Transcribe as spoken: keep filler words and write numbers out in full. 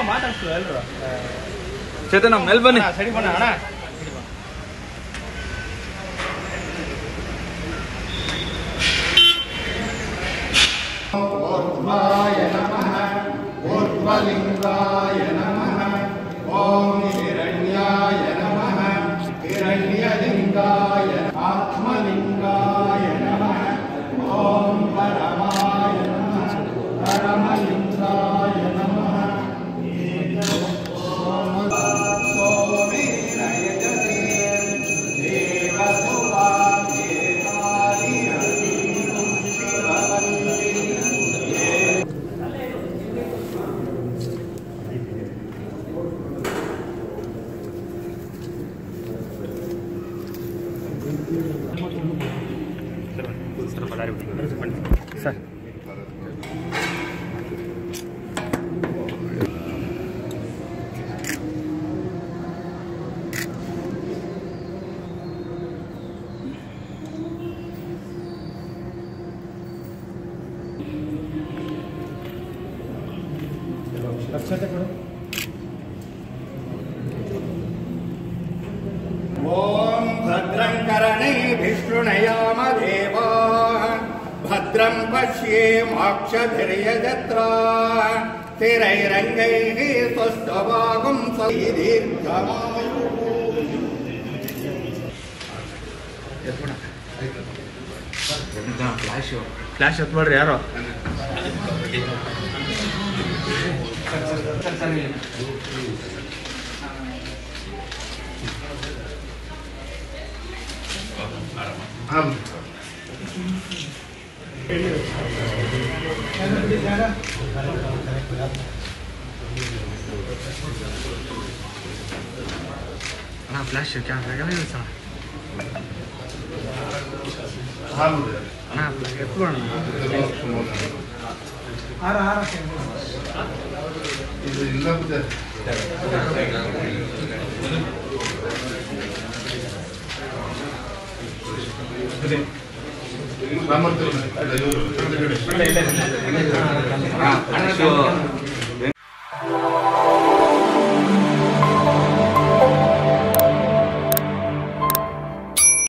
ಮಾತಾಡ್ತೀವಿ ಎಲ್ಲರೂ. ಚೇತನ ಮೇಲೆ ಬನ್ನಿ. ಸರಿ ಬಣ್ಣ ಅಣ್ಣ. ಊರ್ಧ್ವಾಯ ನಮಃ ಊರ್ಧ್ವಲಿಂಗಾಯ ನಮಃ ಓಂ ಹಿರಣ್ಯಾಯ ನಮಃ ಹಿರಣ್ಯಲಿಂಗಾಯ ಆತ್ಮಲಿಂಗಾಯ ನಮಃ ಓಂ ಪರಮಾಯ ನಮಃ ಪರಮಲಿಂಗಾಯ ನಮಃ ಸರ್ ಲಕ್ಷತೆ ಕೊಡು. ಓಂ ಭದ್ರಂ ಕರ್ಣೈಭಿಃ ಶೃಣುಯಾಮದೇವಾಃ ಭದ್ರಂ ಪಶ್ಯೇಮಾಕ್ಷಭಿರ್ಯಜತ್ರಾಃ ಸ್ಥಿರೈರಂಗೈಃ ಸ್ವಸ್ಥವಾಗುಂಸೈ ದೀರ್ಘಮಾಯುಃ. ಫ್ಲಾಶ್ ಫ್ಲಾಶ್ ಹತ್ಬೇಡ್ರಿ ಯಾರೋ. ಅಣ್ಣ ಫ್ಲಾಶ್ ಕ್ಯಾಮ್ರಾ ಸರ್ ಅಣ್ಣ ಎತ್ಕೊಳ್ಳೋಣ. ಆರ ಆರ ಇದು ಇಲ್ಲ ಬಿಟ್ಟೆ. ಅಣ್ಣ